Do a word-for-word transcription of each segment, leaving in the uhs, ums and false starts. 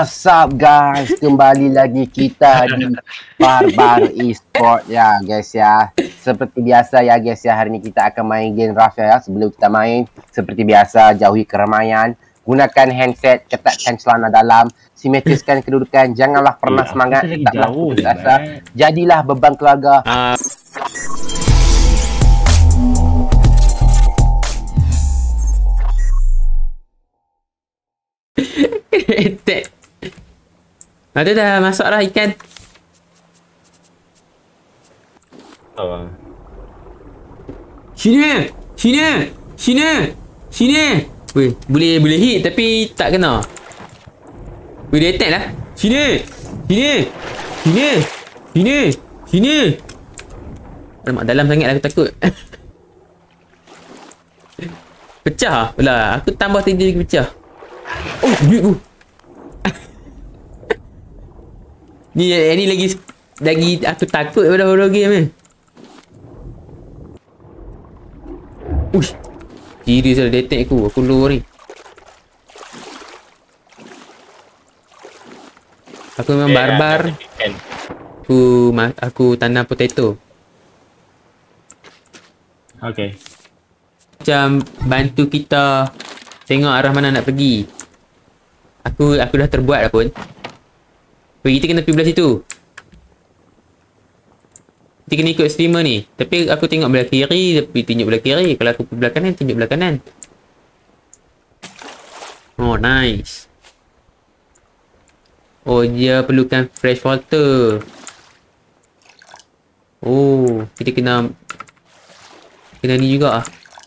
What's up guys, kembali lagi kita di Barbar Esport ya guys ya. Seperti biasa ya guys ya, hari ini kita akan main game Rough ya. Sebelum kita main, seperti biasa jauhi keramaian, gunakan handset, ketatkan celana dalam, simetriskan kedudukan, janganlah pernah Eh, semangat, aku tetaplah jauh putus je, asa, Mat. jadilah beban keluarga. Uh, Attack. Ada dah masak lah ikan. Oh. Sini. Sini. Sini. Sini. Weh, boleh boleh hit tapi tak kena. Weh, dia attack lah. Sini. Sini. Sini. Sini. Sini. Alamak, dalam sangat lah aku takut. Pecah pula. Aku tambah tiga lagi pecah. Oh, duit aku. Ni ni lagi lagi aku takut pada horror game ni. Uish. Serius lah dia attack aku. Aku low ni. Aku memang Yeah, barbar. kan. Aku aku tanam potato. Okay. Macam bantu kita tengok arah mana nak pergi. Aku aku dah terbuat dah pun. Weh, kita kena pergi belah situ. Kita kena ikut streamer ni. Tapi aku tengok belah kiri, tapi tunjuk belah kiri. Kalau aku pergi belah kanan, tunjuk belah kanan. Oh, nice. Oh, dia perlukan fresh water. Oh, kita kena kena ni juga ah.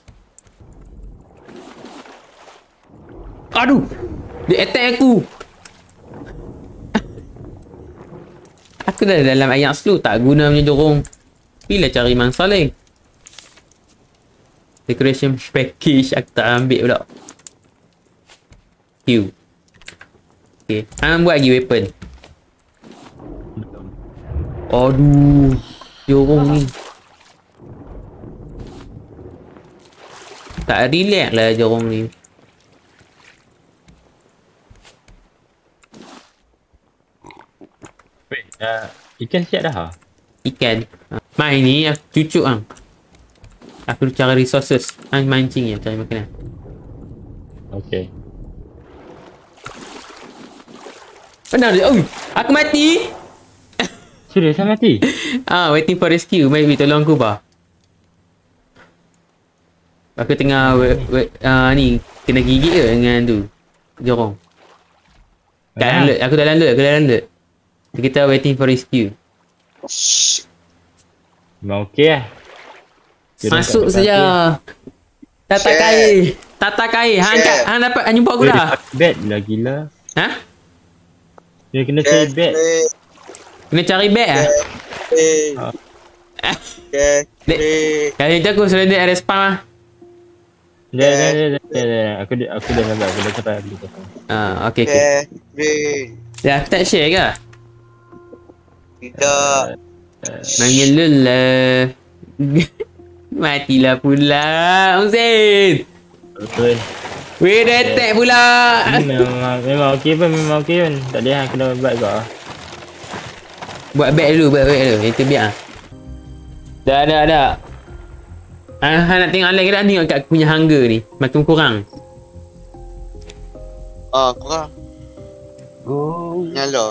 Aduh! Dia attack aku! Aku dah dalam ayat slow, tak guna punya dorong. Bila cari mangsa lain. Decoration package aku tak ambil pula. Q. Okay, hang buat lagi weapon. Aduh, dorong ni. Tak relax lah dorong ni. Wait, uh, ikan siap dah ha? Ikan. Main ni aku cucuk hang. Aku cari resources. Hang mancing je cari makanan. Okay. Benar dia. Oi, aku mati. Serius saya mati? Ah, waiting for rescue. Maybe tolong aku bah. Aku tengah we, we, uh, ni kena gigit ke dengan tu. Jorong. Dalam load. Aku dalam load. Aku dalam load. Kita waiting for rescue. Memang okey lah. Kira Masuk kat saja. Tata Share. kain. Tata kain. Hang kat, hang dapat hang jumpa aku Weh, dah. dia pakai bed lah gila. Ha? Dia kena cari bed. Kena cari beg ah. Ah. Okay. Dek, kali tu aku sudah ada respawn lah. Dah, dah, dah, dah, dah, dah. Aku dah, aku dah nampak. Aku dah capai. Aku dah capai. Ah, okey okey. Okay. Dah aku tak share ke? Tidak. Mengelul lah. Matilah pula. Hussein. Betul. Weh, dia attack pula. Memang, memang okey pun. Memang okey pun. Tak boleh hang kena buat kau. Buat beg dulu, buat beg dulu. Itu biar. Dah, dah, dah. Ah, hang nak tengok online ke dah tengok kat aku punya hunger ni. Makin kurang. Ah, kurang. Go Nyala.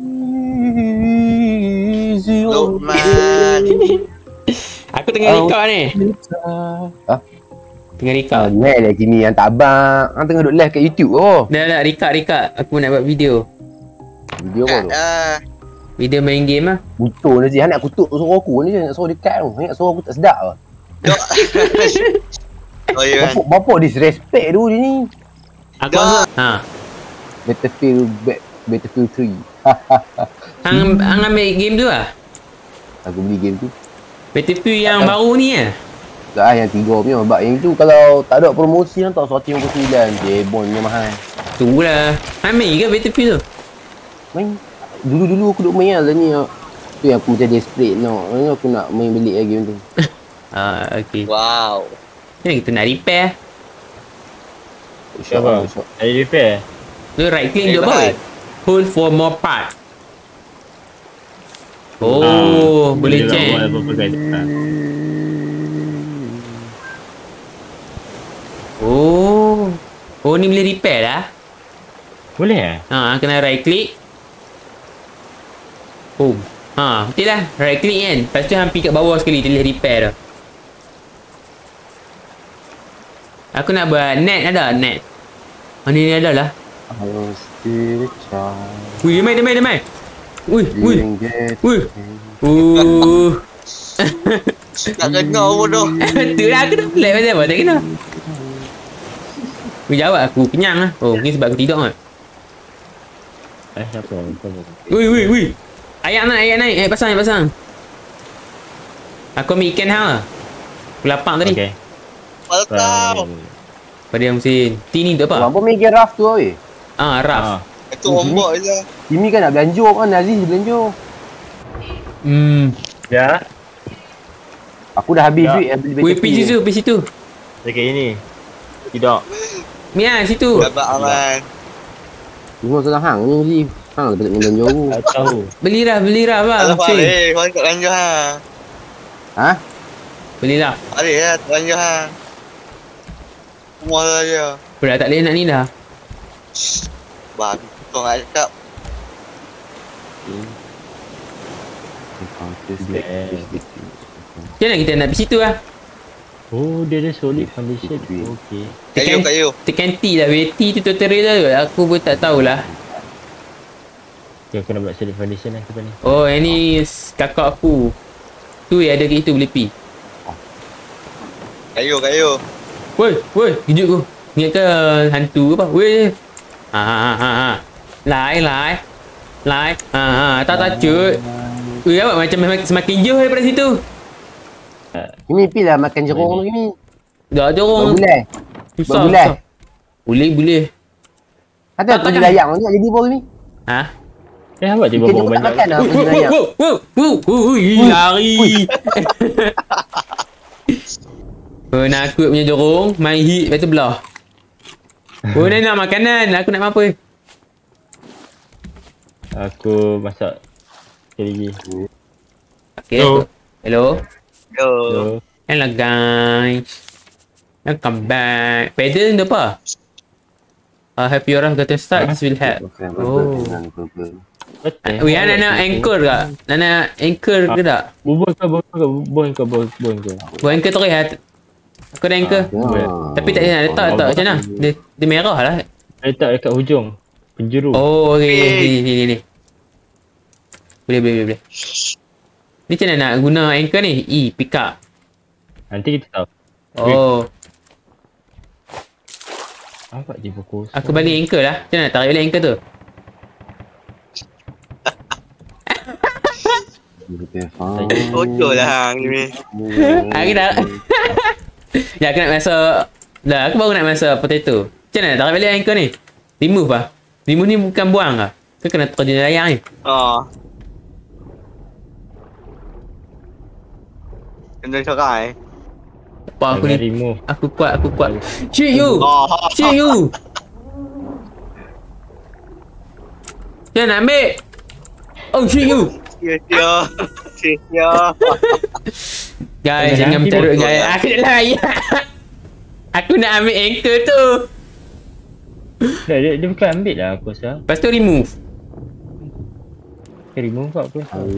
easy on Lukman. Aku tengah Oh. record ni. Ha? Tengah Ah, record. ni lah sini yang tak abang. Hang tengah duk live kat YouTube oh. Dah, dah, record, record. Aku nak buat video. Video apa tu? Ah, Video main game lah. Butuh ni je. Hang nak kutuk suara aku ni je. Nak suara dekat tu. Hang nak suara aku tak sedap lah. dok. Oh ya. Bapak, bapak disrespect tu dia ni. Aku Dah. rasa. Ha. Battlefield Back, Battlefield three. Hang, hang ambil game tu lah. Aku beli game tu. Battlefield yang baru ni lah. Tak lah yang tiga punya. Sebab yang tu kalau tak ada promosi kan tak seratus lima puluh sembilan. Jebonnya mahal. Tu lah. Hang main ke Battlefield tu? Main. Dulu-dulu aku duk main lah ni. Tu yang aku macam desperate no. Aku nak main beli lagi game tu. Ah, okey. Wow. Ni kita nak repair. Shop Apa? shop. Ada repair? Tu right click Eh, duduk bawah. bahan. hold for more part. Oh, boleh juga check. buat apa-apa guys. Ha. Oh. Oh, ni boleh repair lah. Boleh eh? Ha, kena right click. Oh. Ha, betul lah. Right click kan. Lepas tu hampir kat bawah sekali dia boleh repair dah. Aku nak buat net ada net. Oh, ni, ni ada lah. I'll still try. Wih, dia main, dia main, dia main. Wih, wih. Didn't get Wih. Uh. Tak kena bodoh. Betul lah, aku dah flat macam apa, tak kena. Wih, jawab aku, kenyang lah. Oh, mungkin sebab aku tidur kan. Eh, siapa? Siapa? Wih, wih, wih. Ayak naik, ayak naik. Ayak pasang, ayak pasang. Aku ambil ikan hang lah. Aku lapang tadi. Okay. Welcome. Pada yang mesin. T ni untuk apa? Apa meja raft tu weh? Ah, Raf. Ah. Itu ombak je. Jimmy kan nak belanja kan Aziz belanja. Hmm. Ya. Aku dah habis Ya. duit eh, beli Wih, baju pergi situ, pergi situ. Dekat ini. Tidak. Ni lah, situ. Dapat aman. Tengok sekarang hang ni beli. Hang lepas nak belanja aku. Tak tahu. Beli Raf, beli Raf lah. Alah Pak Mesin. Ali, kau tak belanja ha. Ha? Beli Raf. Ali ya, tak belanja ha. Semua saja. Dah tak boleh nak ni dah. Bang, kau nak cakap. Macam mana kita nak pergi situ lah? Oh, dia ada solid foundation. Okey. Kayu, kayu. Tekan T lah. W T tu tutorial lah. Aku pun tak tahulah. Okay, aku nak buat solid foundation lah depan ni. Oh, yang ni s- kakak aku. Tu yang ada kat situ boleh pi. Kayu, kayu. Woi, woi, kejut aku. Ingat ke hantu ke apa? Woi. Ha ha ha ha, ha. Lai, lai. Lai. Ha ha, tak tak cut. Woi, apa macam semakin, semakin jauh daripada situ. Jimmy pi lah makan jerung tu Jimmy. Dah jorong. Berbulai. Susah. Berbulai. susah. Boleh, boleh. Ada Tak, aku takkan. beli ayam tu nak jadi apa Jimmy? Ha? Eh, awak tiba Ikan bawa tu tak banyak. makan dah aku Wuh, beli ayam. wuh, wuh, wuh, wuh, wuh, lari. Penakut punya jorong, main hit lepas tu belah. Oh, dia nak makanan, aku nak apa? Aku masak sekali lagi. Okay, Hello. aku- hello. Yo. So, Hello guys. Welcome back. Pedal tu apa? Uh, have your got to start, this will help. Oh. betul. Weh, nak nak anchor ke? Nak nak anchor ke tak? Bubur kau, bubur kau, bubur kau, bubur kau. Buat anchor terus lah. Aku ada anchor. Tapi tak nak letak, letak macam mana? Dia, dia merah lah. Letak dekat hujung. Penjuru. Oh, okay. Ni, ni, ni, ni. Boleh, boleh, boleh, boleh. Ni macam mana nak guna anchor ni? E, pick up. Nanti kita tahu. Oh, Apa dia pukul? aku balik anchor lah. Macam mana nak tarik balik anchor tu? Bocor lah hang ni. Aku dah. Ya, aku nak masak. Dah, aku baru nak masak potato. Macam mana nak tarik balik anchor ni? Remove lah. Remove ni bukan buang lah. Kau kena terjun layar ni. Oh. Kena cerai. Apa aku Jangan ni? remove. Aku kuat, aku kuat. Shoot you! Oh. Shoot you! Macam mana nak ambil? Oh, shoot you! Sia-sia. Sia-sia. Guys, Eh, jangan nanti mencarut betul guys. lah. Aku nak layak. Aku nak ambil anchor tu. Dah, dia, dia bukan ambil lah aku rasa. Lepas tu remove. Dia remove kau aku rasa.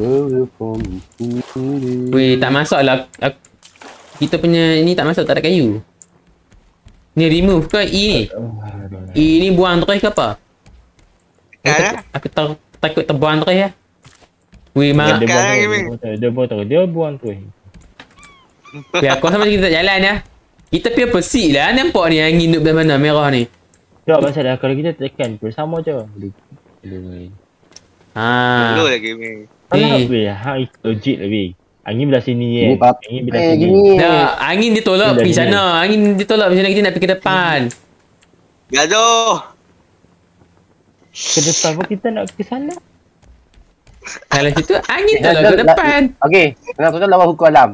Weh, tak masuk lah. Aku, kita punya ni tak masuk, tak ada kayu. Ni remove ke E ni? E ni buang terus ke apa? Aku, Kan tak, aku tak, takut terbuang terus ya. Weh, mak. Dia buang Makan lagi, tu. Dia buang tu. Dia buang tu. Weh, aku rasa macam kita tak jalan ya. Kita pergi persik lah. Nampak ni angin duduk belah mana merah ni. Tak masalah kalau kita tekan bersama je. Boleh. Boleh. Ha. Dulu lagi ni. Alah Eh. weh, hang legit lah weh. Angin belah sini Ini eh. pap. Angin belah Eh, sini. gini. Dah, angin dia tolak Dah pergi sini. sana. Angin dia tolak pergi sana. Kita nak pergi ke depan. Gaduh. Ke depan pun kita nak ke sana. Kalau situ, angin tolak ke depan. Okey, nak tuan lawan hukum alam.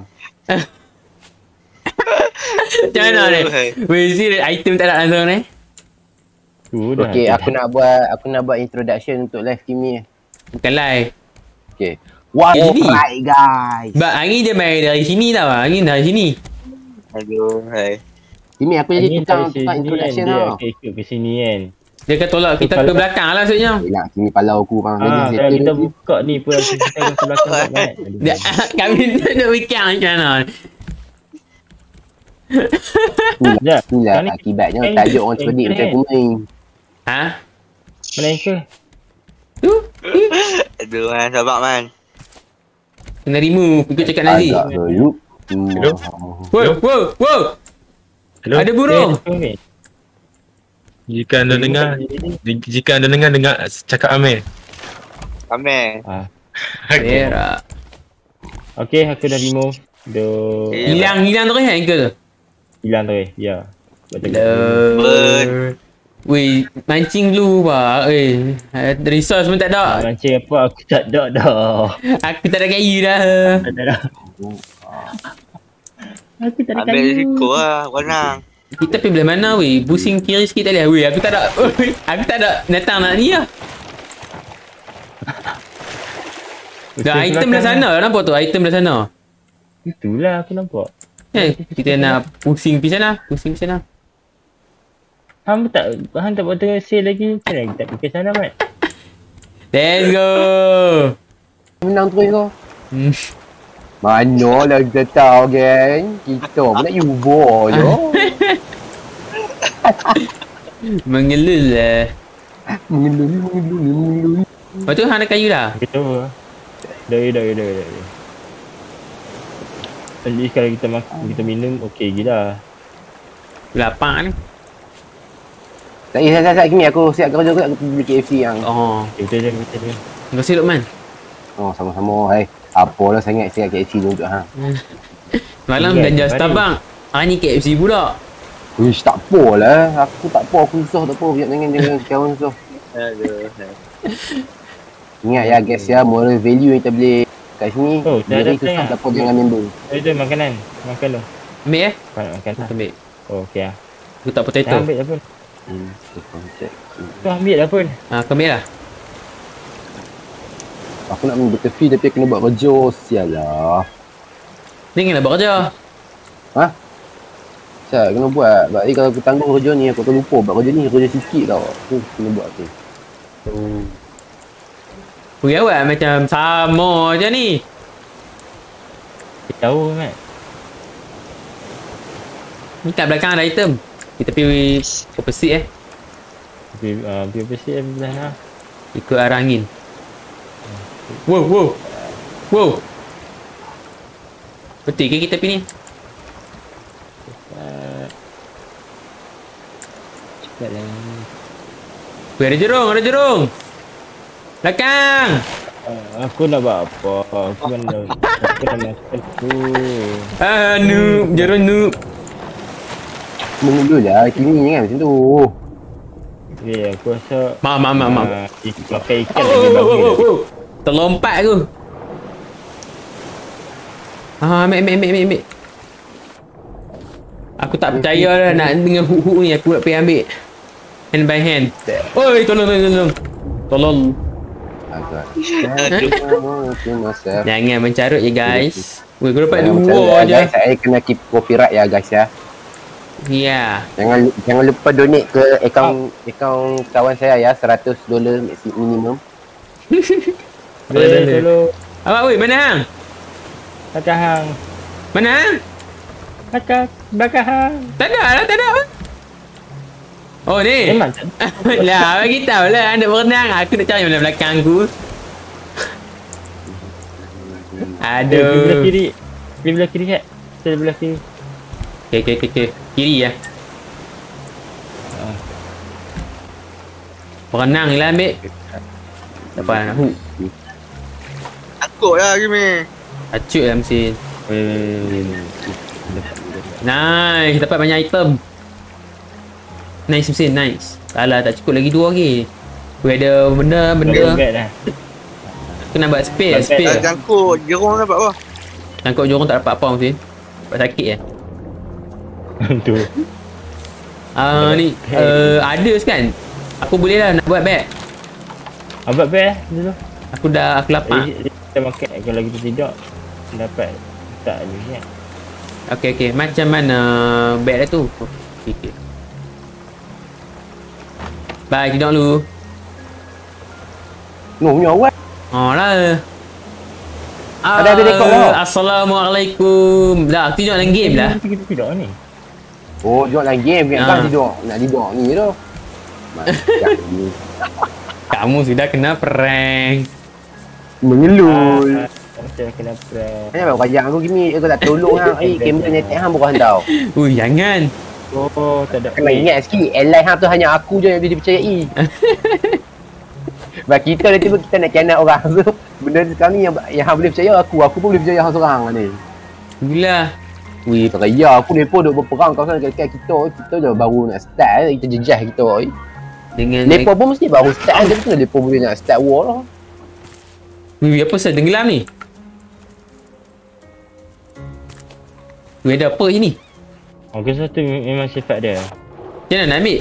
Macam mana ni? Weh, serius item tak ada langsung ni? Sudah. Okay, aku nak buat aku nak buat introduction untuk live team ni. Bukan live. Okay. Wow, Eh, ini. right guys. Sebab hari dia main dari sini tau. Hari dari sini. Aduh, hai. Ini aku jadi Ini tukang dari tukang sini introduction kan, dia tau. akan ikut ke sini kan. Dia akan tolak kita ke Kalau- belakang lah maksudnya. Nak sini palau aku bang. Ah, kalau kita buka ni pun kita akan ke belakang kat Mat. Aduh. Dia, kami nak fikir macam mana. Sekejap. Itulah Sekarang ni akibatnya anchor- tajuk orang cerdik anchor macam kan? aku main. Ha? Mana anchor? Tu? Aduh, man. Sabar, man. Kena remove. Ikut cakap Nazi. Agak dulu. Hello? Wow, wow, wow. Hello? Ada burung. Dia- Jika anda dengar, jika anda dengar, dengar cakap Amir. Amir. Ah. Okay. Berak. Okay, aku dah remove. Duh. Eh. Hilang, hilang terus kan anchor tu? Hilang tu eh. Ya. Betul. Bird. Weh, mancing dulu pak. Eh, ada resource pun tak Ah, ada. mancing apa aku tak ada dah. Aku tak ada kayu dah. Tak ada dah. Aku tak ada Ambil kayu. risiko lah. Warnang. Kita pergi belah mana weh? Pusing kiri sikit tak boleh. Weh, aku tak ada. Aku tak ada datang nak ni lah. Dah item belah sana lah nampak tu. Item belah sana. Itulah aku nampak. Eh, kita nak pusing pergi sana. Pusing pergi sana. Hang tak hang tak buat tengah sale lagi. Macam mana kita pergi sana Mat? Let's go. Menang terus kau. Hmm. Mana lah kita tahu geng. Kita pun nak yubo je. Mengelul lah. Mengelul, mengelul, mengelul. Lepas tu hang ada kayu dah. Kita apa? Dah, dah, dah, dah, dah. At least kalau kita makan, kita minum, okey gila. Lapar ni. Tak payah, tak payah. Gini aku siap kerja aku nak beli K F C yang. Oh. Okay, kita je, kita je. Terima kasih Luqman. Oh, sama-sama. Hai. Apalah sangat siap K F C tu untuk hang. Malam Ingat belanja hari. Starbucks. Hari ni K F C pula. Wish, tak apa lah. Aku tak apa. Aku susah tak apa. Biar dengan dengan kawan susah. Aduh, hai. Ingat ya guys ya. Moral value yang kita boleh kat sini. Oh, dah Jadi ada susah tengah. tak apa dengan member. Eh, tu makanan. Makan tu. Ambil eh. Kau nak makan lah. Ambil. Oh, okey lah. Aku tak Dah potato. ambil dah pun. Hmm. tu konsep. Tu ambil dah pun. Ah, kau ambil lah. Aku nak ambil tepi tapi aku kena buat kerja. Sial lah. Janganlah buat kerja. Sial, kena buat. Sebab ni kalau aku tangguh kerja ni, aku terlupa buat kerja ni. Kerja sikit tau. Aku kena buat tu. Pergi awak macam sama je ni. Kita tahu Mat. Ni kat belakang ada item. Kita pergi opposite eh. Tapi, uh, pergi bersih lah belah lah. Ikut arah angin. Wow, wow. Wow. Betul ke kita pergi ni? Uh, cepat lah. Weh, ada jerung, ada jerung. Belakang. Uh, aku nak buat apa? Aku kan dah, aku dah makan tu. Ah, noob. Jerung noob. Mengelul lah. Kini kan macam tu. Ya, aku rasa Maaf, maaf, maaf, maaf. uh, ik- makan ikan Oh, lagi oh, oh, bagus. oh, oh. Terlompat aku. Ah, ambil, ambil, ambil, ambil, ambil. Aku tak percaya lah nak dengan hook-hook ni. Aku nak pergi ambil. Hand by hand. Oi, tolong, tolong, tolong. Tolong. Agak. Ya. Jangan mencarut je guys. Weh, kau dapat Jangan dua bercanda, je. guys. Saya kena keep copyright ya guys ya. Ya. Jangan jangan lupa donate ke akaun akaun kawan saya ya, seratus dolar minimum. Boleh, Boleh boleh. tolong. Awak weh, mana hang? Belakang hang. Mana hang? Belakang. Belakang hang. Tak ada lah, tak ada. Oh ni. Memang tak Lah, bagi tahu lah anda berenang. Aku nak cari mana belakang aku. Eh, pergi belah Aduh. kiri. Pergi belah kiri kat. Saya belah kiri. Okay, okay, okay, okay. Kiri ya. Ah. Berenang je lah ambil. Tak apa nak hook. Takut lah Kimi. Acut lah mesin. Eh, Nice, dapat banyak item. Nice mesin, nice. Alah, tak cukup lagi dua lagi. Weh, ada benda, benda. Ugat dah. Aku nak buat spear, Bagai. Dah spear. jangkut. Jerung dapat apa? Tangkap jorong tak dapat apa mesin. Dapat sakit je. Tu. Ah ni, uh, others kan. Aku boleh lah nak buat beg. Abang best dulu. Aku dah aku lapar. Eh, kita makan kalau kita tidak dapat tak ni. Okey okey, macam mana beg dia tu? Sikit. Bye, kita dulu. No, punya awal. Oh lah. Ada ada rekod dah. Assalamualaikum. Dah, aku tengok dalam game dah. Kita tidak ni. Oh, tengok dalam game kan. Ha. Kan tidur. Nak tidur ni tu. Macam ni. Kamu sudah kena prank. Mengelul. Macam kena prank. Kenapa kau ajak aku gini? Aku tak tolong hang. Eh, kamera netek hang bukan tau. Ui, jangan. Oh, tak ada. Kena ingat sikit. Airline hang tu hanya aku je yang boleh dipercayai. Sebab kita nanti pun kita nak kianat orang tu. Benda sekarang ni yang, yang hang boleh percaya aku. Aku pun boleh percaya hang seorang ni. Gila. Wih, peraya aku lepo duk berperang kawasan dekat kita. Kita je baru nak start. Kita jejah kita. Dengan Lepo pun mesti baru start. Tapi kena lepo boleh nak start war lah. Wih, apa sah tenggelam ni? Wih, ada apa sini? Aku rasa tu memang sifat dia. Macam mana nak ambil?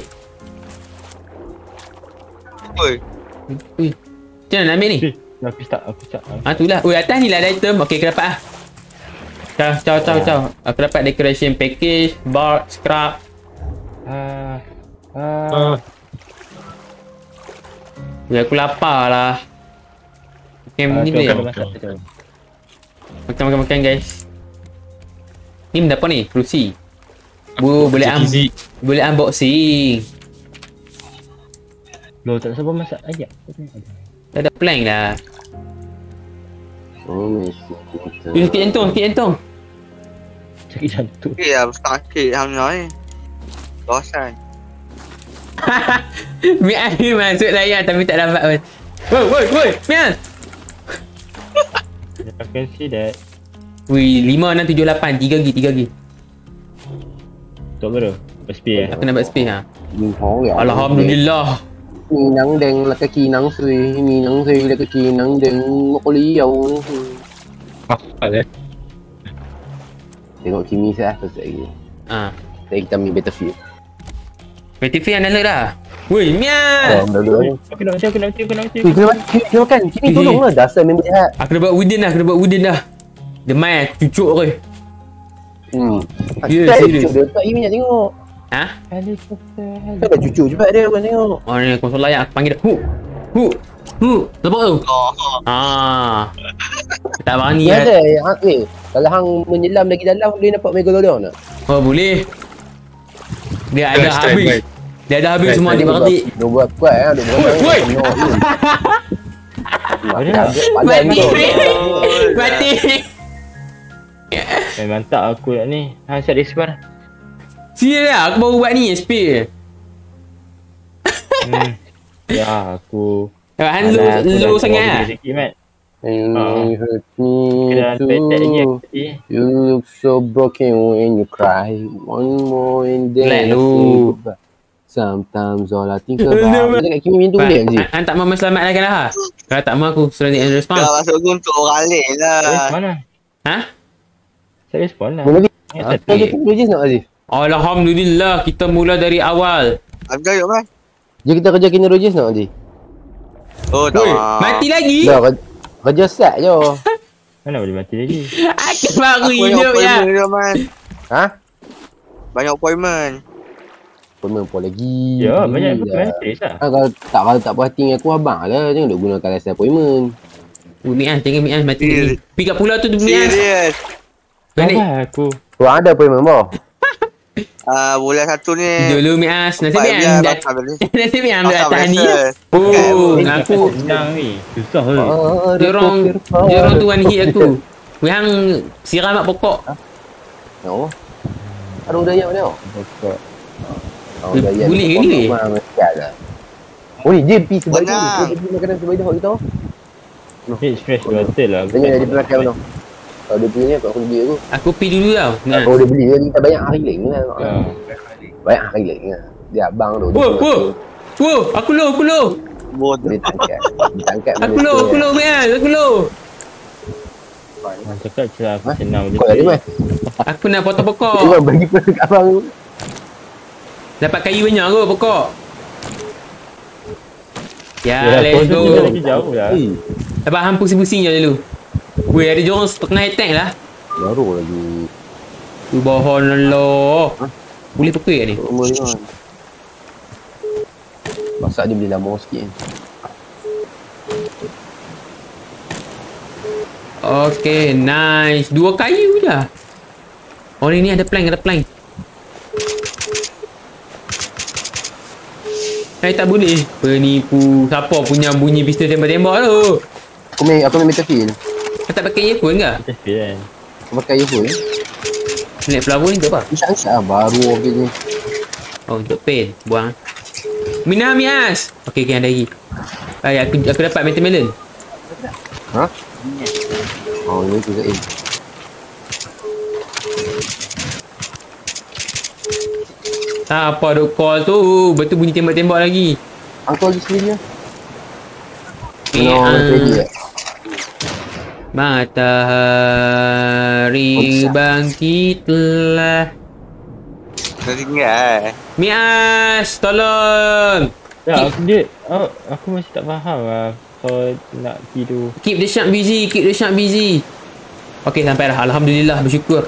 Oi. Wih. Macam mana nak ambil ni? Eh, aku tak, aku tak. Ah, tu lah. Wih, atas ni lah ada item. Okey, aku dapat lah. Ciao, ciao, ciao, ciao. Aku dapat decoration package, bar, scrap. Ah. Ah, Ah. Wih, aku lapar lah. Makan Ah, ni tu boleh? akan masak tu. Makan, makan, makan guys. Ni benda apa ni? Kerusi. Bu, boleh am easy. boleh unboxing. Loh, tak sabar masak ajak. Tak ada plank lah. Oh, Wih, sikit jantung, sikit jantung. Sakit jantung. Eh, ya, sakit hang ni. Bosan. Mian ni masuk layar tapi tak dapat pun. Woi, woi, woi, Mian. I can see that. Wih, lima, enam, tujuh, lapan. tiga gig, tiga gig. Tak berapa? S P eh? Aku nak buat space ha. ya. Alhamdulillah. Ni nang deng la kaki nang sui. Ni nang sui la kaki nang deng makoli yau. Ah, ada. Tengok Kimi saya pasal lagi. Ha. Saya kita ambil Battlefield. Battlefield yang download dah. Woi, Mian. Oh, dah dulu. Aku nak mati, aku nak mati, aku nak mati. Wih, kena mati, kena makan. Kimi Eh. tolonglah. Dasar member jahat. Aku dah buat wooden dah, aku dah buat wooden dah. Demai cucuk ke. Hmm. Ya, Tak ada serius. cucuk dia. Tak ini nak tengok. Ha? Helikopter. Tak ada cucuk cepat dia bukan tengok. Oh ni konsol layak aku panggil dia. Hu. Hu. Hu. Nampak tu? Oh. Ah. Tak berani Ni lah. ada yang eh, kalau hang menyelam lagi dalam boleh dapat Megalodon tak? Oh boleh. Dia ada Strike, habis. strike. Dia ada habis Strike, semua strike. adik-beradik. Dia buat kuat ah, dia buat. Woi, woi. Mati. Mati. Memang tak aku nak ni. Ha, siap respawn. Serius lah, aku baru buat ni S P. Hmm. Ya, aku. Han low, Alah, aku dah low keluar sangat lah. sikit, Mat. And Ah. you hurt me Kena petek je too. tadi. You look so broken when you cry. One more and then Like I lu. say goodbye. Sometimes all I think about. Dia kat Kimi pintu boleh kan sih? Han tak mahu selamatkan lah. Kalau tak mahu aku suruh dia end respawn. Dah masuk guntuk orang lain Eh, lah. mana? Ha? Saya respawn lah. Boleh lagi. Eh, Kita tapi- ada teknologi nak Aziz? Alhamdulillah kita mula dari awal. Abang yuk man. Jom kita kerja teknologi nak Aziz? Oh, Woi, dah. mati lagi. Dah kerja, kerja set je. Mana boleh mati lagi? Aku baru Aku banyak hidup ya. appointment dia man. Ha? Banyak appointment. Pernah apa lagi? Ya, banyak Gila. appointment stress lah. Ha, kalau tak kalau tak puas hati dengan aku abang lah. Jangan duk gunakan rasa appointment. Oh, Mian, jangan Mian mati Serius. lagi. Pergi kat pulau tu tu Mian. Serius. Balik. Sabar aku. Korang ada appointment boh? Ah, bulan satu ni. Dulu Mian, nasib Empat Mian. bulan dat- bakal balik. Nasib Mian dah Bakal tahan ni. biasa. Oh, Eh, aku Senang ni. Susah ke? dia orang dia orang tu one hit aku. Yang siram mak pokok. Oh. Ada udaya mana? Pokok. Oh, Eh, udaya. boleh ke ni? Oh ni J P sebagai tu. Benar. Dia pergi makanan sebagai tu kita. Hit stress betul lah. Tanya dia pelakar mana? Kalau dia punya aku beli aku. Aku pi dulu tau. Nah. Kalau dia beli dia kita banyak hari lagi kan. Ya. Banyak hari lagi kan. Dia abang tu. dia Wo, punya wo. tu. Wo, aku low, aku low. Bodoh. Dia tangkap. Dia tangkap. Aku low, aku low Mian, aku low. Orang cakap celah aku Ha? senang je. Kau dah lima. Aku nak potong Kau pokok. bagi pada kat abang tu. Dapat kayu banyak kot pokok. Ya, Yalah, let's kau tu go. lagi jauh lah. Hmm. Dapat hang pusing-pusing je dulu. Weh, ada jorang setengah attack lah. Baru lagi. Tu bohong Allah. Boleh pekui kat ni? Umur dia kan. Masak dia boleh lama sikit kan. Okay, nice. Dua kayu je. Oh, ni, ni ada plank, ada plank. Saya tak boleh. Penipu. Siapa punya bunyi pistol tembak-tembak tu? Aku main, aku main Battlefield. Kau tak pakai earphone ke? Tapi kan. Aku pakai earphone. Black flower ni untuk apa? Insya-insya lah baru okey ni. Oh, untuk pen. Buang. Mina Mias. Okay, okay, ada lagi. Ay, aku, aku dapat metal melon. Ha? Oh, ni tu Zain. Apa duk call tu? Betul bunyi tembak-tembak lagi. Angkau lagi sendiri lah. Eh, No, ah. ready tak? Matahari bangkitlah. Dah tinggal. Mias, tolong. Ya, aku dia, oh, aku masih tak faham lah. Kau nak tidur. Keep the shark busy, keep the shark busy. Okay, sampai dah. Alhamdulillah, bersyukur.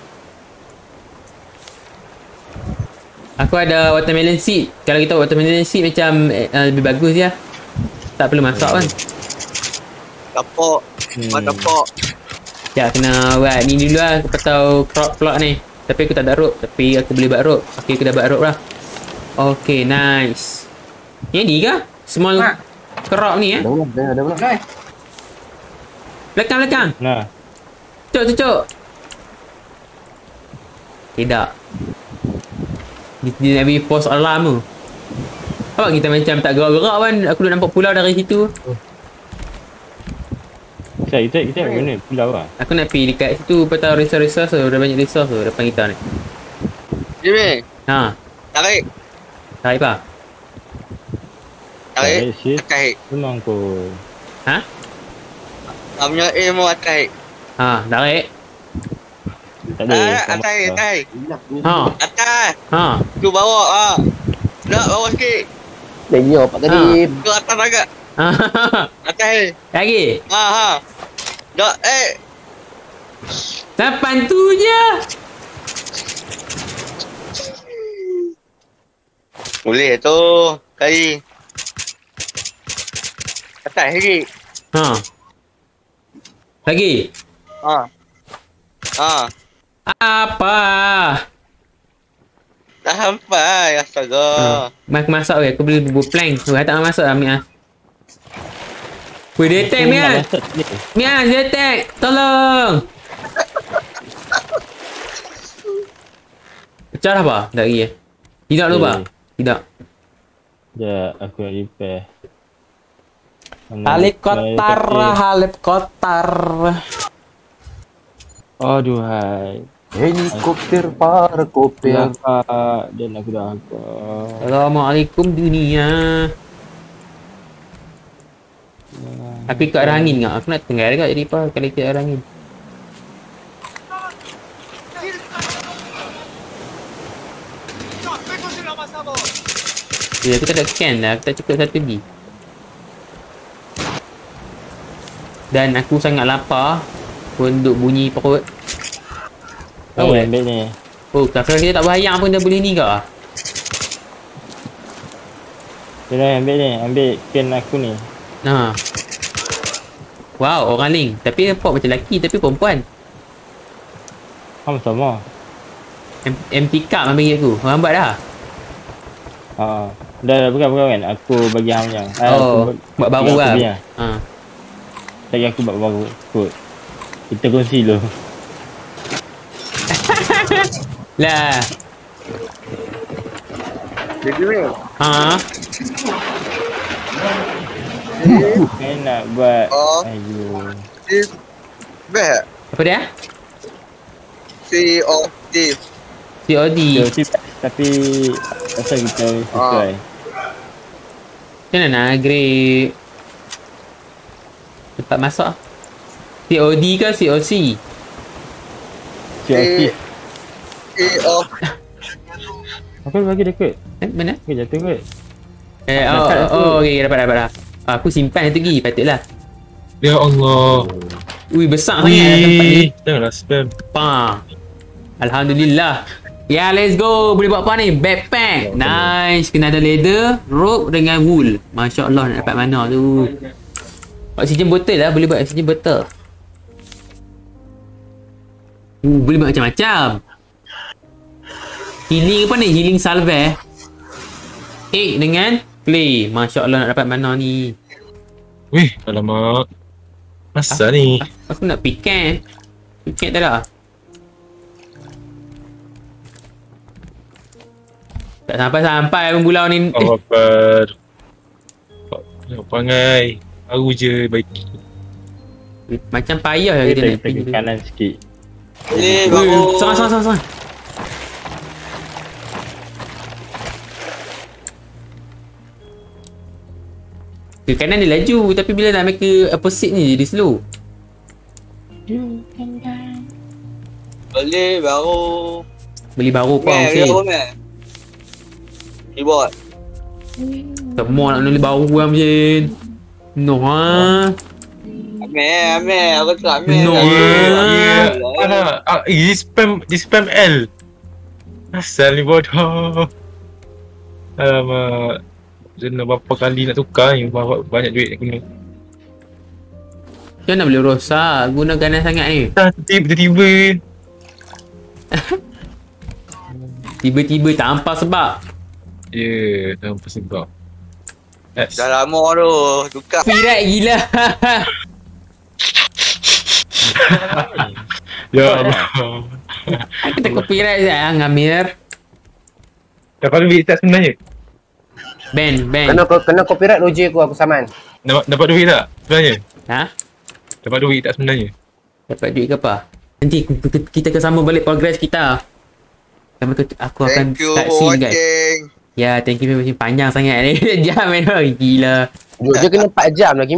Aku ada watermelon seed. Kalau kita watermelon seed macam uh, lebih bagus ya. Tak perlu masak kan. Tapok. Hmm. Mana tapok. Ya, kena buat ni dulu lah. Aku tahu crop plot ni. Tapi aku tak ada rope. Tapi aku boleh buat rope. Okay, aku dah buat rope lah. Okay, nice. Yang ni ke? Small crop ni eh? Dah belum? Dah dah belum? Belakang, belakang. Nah, Cuk, cuk, cuk. Tidak. Dia, dia nak bagi post alarm tu. Apa kita macam tak gerak-gerak kan? Aku dah nampak pulau dari situ. kita kita kita nak mana pulau lah. Aku nak pergi dekat situ. Patau resource-resource tu. Dah banyak resource tu depan kita ni. Jimmy. Ha. Tarik. Tarik apa? Tarik. Tarik, Tarik. Memang kau. Ha? Kamu punya aim mau tarik. Ha. Tarik. Tak ada. Ah, kau tarik, masak. tarik. Ha. Atas. Ha. Tu bawah ah. Nak bawah sikit. Lagi apa tadi? Tu atas agak. Ha. Atas. Lagi. Ha ha. Dak eh. Lapan tu je. Boleh tu. Kali. Atas lagi. Ha. Lagi. Ha. Ha. Apa? Tak sampai. Astaga. Mas masak weh. Aku boleh buat plank. Weh, tak masak lah Mias. Weh, dia attack Kau nak Mias. masak dia. Mias, dia attack. Tolong. Pecah dah apa? Tak lagi eh? Tidak lupa. Eh. Tidak. Sekejap, aku nak repair. Helikopter, helikopter. Aduhai. Helikopter para kopel. Dapat dan aku dah dapat. Assalamualaikum dunia. Aku ikut arah angin tak? Aku nak tengah dekat jadi apa kalau ikut arah angin. Ya, aku tak ada scan dah. Aku tak cukup satu lagi. Dan aku sangat lapar. Untuk bunyi perut. Oh, Oh, eh. ambil ni. Oh, kalau kita tak bayang pun dah boleh ni ke? Dia ambil ni, ambil pen aku ni. Ha. Wow, orang link. Tapi nampak macam lelaki tapi perempuan. Kamu sama. M- MT Cup ambil aku. Orang buat dah. Ha. Dah dah bukan bukan kan. Aku bagi hang yang. Oh, buat baru lah. Ha. Lagi aku buat baru. Kot. Kita kongsi dulu. Lah. Jadi ni. Ha. Saya nak buat. Oh. Ayo. Si. Beh. Apa dia? Si O D. C O D. Tapi asal kita sesuai. Macam mana nak grade tempat masak? C O D ke C O C? Kreatif. Si O. Aku bagi dekat. Eh, mana? Aku jatuh kot. Eh, oh, Dapat oh, aku. oh, okay, dapat, dapat, dapat. Aku simpan tu lagi, patutlah. Ya Allah. Ui, besar sangat lah tempat ni. Wih, janganlah spam. Pa. Alhamdulillah. Ya, let's go. Boleh buat apa ni? Backpack. Nice. Kena ada leather, rope dengan wool. Masya Allah, nak dapat mana tu. Oxygen bottle lah. Boleh buat oxygen bottle. Uh, boleh buat macam-macam. Healing apa ni? Healing salve. Egg dengan clay. Masya Allah, nak dapat mana ni. Wih, alamak. Masa ni? Aku nak piket. Piket tak ada. Tak sampai-sampai pun pulau ni. Allah Akbar. Apa pangai. Baru je baik. Eh, macam payah lah kita Kita nak kita ke pergi. kanan sikit. Boleh, Ui, bagus. Sangat, sangat, sangat, sangat. Ke kanan dia laju, tapi bila nak make ke opposite ni dia slow. Boleh, baru. Beli baru apa Meh, mesti. baru meh. Keyboard. Semua nak beli baru lah mesti. No ha. Meh, meh. Aku tak meh. No, Ya. Mana? Ah, eh, spam, di spam L. Asal ni bodoh. Alamak. Jangan berapa kali nak tukar ni. Bawa banyak duit aku ni. Macam mana boleh rosak? Guna kanan sangat ni. Dah tiba-tiba. Tiba-tiba tak hampa sebab. Ya, yeah, tanpa sebab. Yes. Dah lama tu. Tukar. Pirat gila. Ya Allah. Aku tak copyright saya ngamir. Dapat duit tak sebenarnya? Ben, Ben. Kena kena copyright Roger aku, aku saman. Dapat, dapat duit tak sebenarnya? Ha? Dapat duit tak sebenarnya? Dapat duit ke apa? Nanti kita akan sambung balik progress kita. Sama tu aku akan Thank you start for scene guys. watching. Ya, thank you for watching. Panjang sangat ni. Jam memang gila. Roger kena empat jam lagi.